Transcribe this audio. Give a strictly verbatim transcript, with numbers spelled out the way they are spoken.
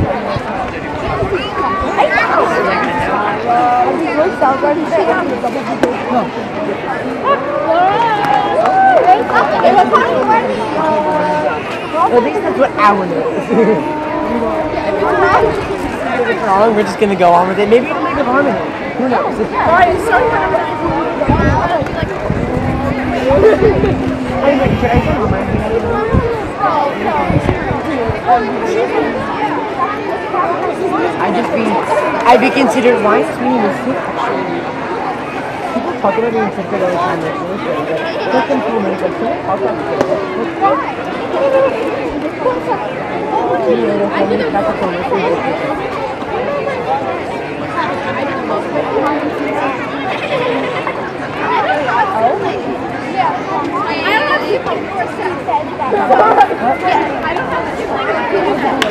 At least that's what our name is. If it's wrong, we're just gonna go on with it. Maybe it'll make a harmony. Who knows? Alright, so anyway, should I say I just be, I'd be considered, why is this meaning this too, actually? People talk about me in fifth grade all the time, like, really good, but just them cool names, like, can I talk about this? See you later, homie, that's a cool name. I don't have people who are said that. I don't have people who are said that.